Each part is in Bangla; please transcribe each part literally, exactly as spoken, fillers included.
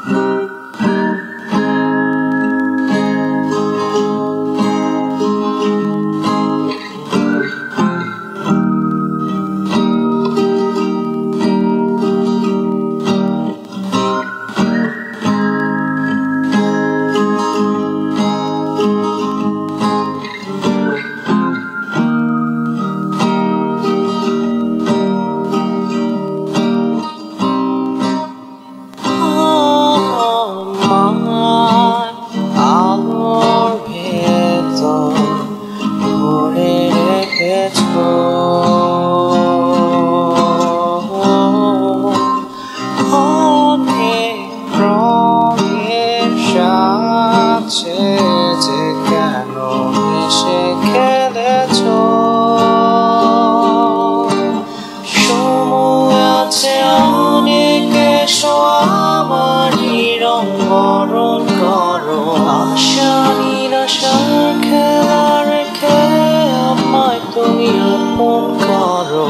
আশা নিরাশার খেলা রেখে আমায় তুমি আপন করো,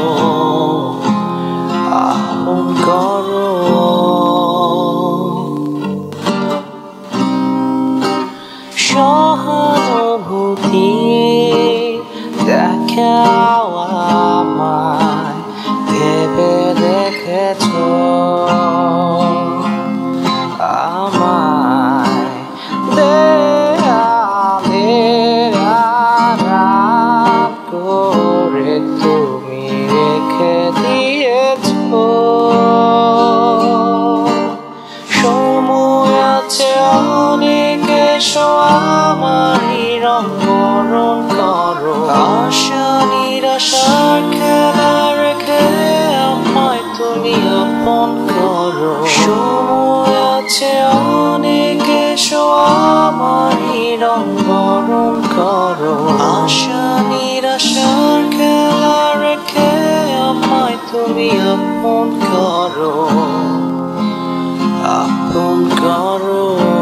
আপন করো। সহানুভূতি দেখাও আমায়, ভেবে দেখেছো আমায় দেয়ালের আড়াল করে তুমি রেখে দিয়েছো। সময় আছে অনেক, এসো আমারই রং বরণ করো। আশা নিরাশার খেলা রেখে আমায় তুমি আপন করো। সময় আছে অনেক, এসো আমারই রং বরণ করো। আশা নিরাশার খেলা রেখে আমায় তুমি আপন করো, আপন করো।